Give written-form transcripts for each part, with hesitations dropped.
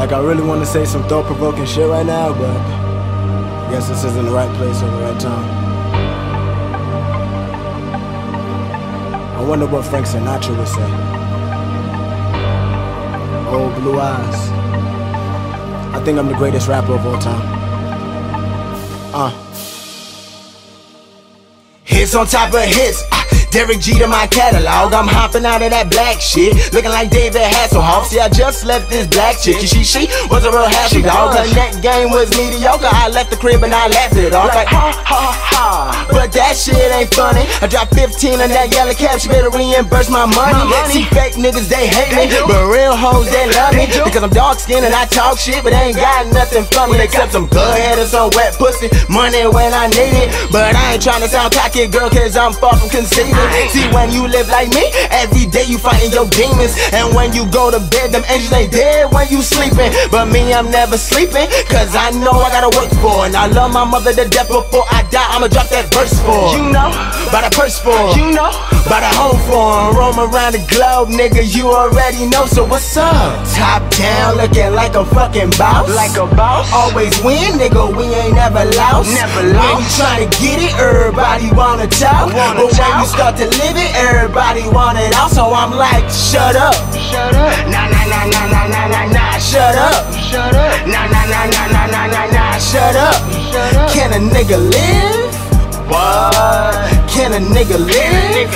Like, I really want to say some thought-provoking shit right now, but I guess this isn't the right place or the right time. I wonder what Frank Sinatra would say. Old blue eyes. I think I'm the greatest rapper of all time. Hits on top of hits. Derek G to my catalog, I'm hopping out of that black shit, looking like David Hasselhoff. See, I just left this black chick, and she was a real happy dog. Her neck game was mediocre, I left the crib and I laughed it off like ha ha ha. But that shit ain't funny. I dropped 15 on that yellow cap, she better reimburse my money. See, fake niggas, they hate me, but real hoes, they love me, because I'm dark skinned and I talk shit, but they ain't got nothing from me except some good head and some wet pussy, money when I need it. But I ain't tryna sound cocky, girl, cause I'm far from conceited. See, when you live like me, every day you fighting your demons, and when you go to bed, them angels ain't dead when you sleeping. But me, I'm never sleeping, cause I know I gotta work for it. And I love my mother to death. Before I die, I'ma drop that verse for her. You know, by the purse for her. You know, by the home for her. Roam around the globe, nigga, you already know. So what's up? Top down, looking like a fucking boss. Like a boss? Always win, nigga, we ain't never lost. Never lost. When you tryna get it, everybody wanna talk. But when you start to live it, everybody want it all. So I'm like, shut up. Shut up. Nah, nah, nah, nah, nah, nah, nah, nah. Shut up. Shut up. Nah, nah, nah, nah, nah, nah, nah, nah. Shut up. Shut up. Can a nigga live? What? Can a nigga live?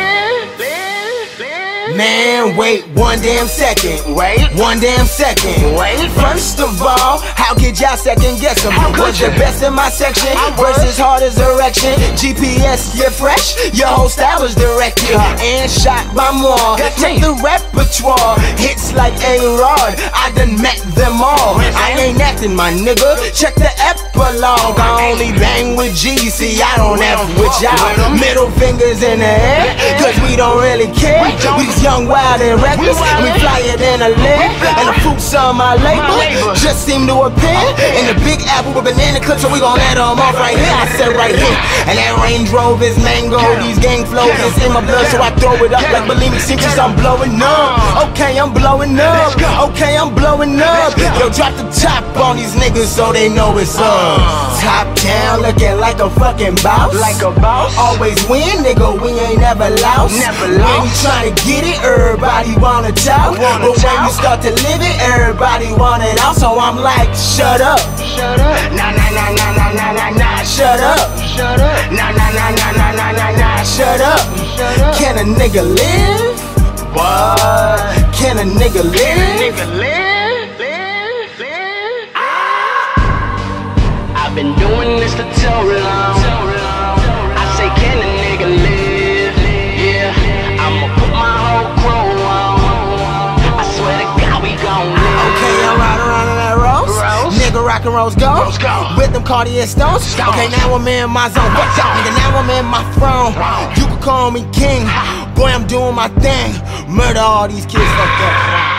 Man, wait one damn second. Wait one damn second. Wait. First of all, how could y'all second guess them? Was the best in my section? Versus hard as erection. GPS, you're fresh. Your whole style is directed and shot by more. Check the repertoire. Hits like A-Rod. I done met them all. I ain't acting, my nigga. Check the epilogue. I only bang with G. See, I don't F with y'all. Middle fingers in the air, cause we don't really care. We young, wild, and reckless. We fly it in a leg, and the fruits on my label just seem to appear in the Big Apple with banana clips, so we gon' let them off right here. I said right here, and that Range Rover is mango. These gang flows is in my blood, so I throw it up like bulimic symptoms. I'm blowing up. Okay, I'm blowing up. Okay, I'm blowing up. Yo, drop the top on these niggas so they know it's up. Top down, looking like a fucking boss. Like a boss. Always win, nigga. We ain't never lost. Never lost. When you tryna get it, everybody wanna talk, but when you start to live it, everybody want it all. So I'm like, shut up. Shut up. Nah, nah, nah, nah, nah, nah, nah, nah. Shut up. Shut up. Nah, nah, nah, nah, nah, nah, nah, nah. Shut up. Shut up. Can a nigga live? What? Can a nigga live? I've been doing this for so long. I say, can a nigga live? Yeah, I'ma put my whole crew on. I swear to God, we gon' live. Okay, I'm riding around in that Rose. Nigga rockin' Rose Gold with them Cartier stones. Okay, now I'm in my zone. Nigga, now I'm in my throne. You can call me king. Boy, I'm doing my thing. Murder all these kids like that.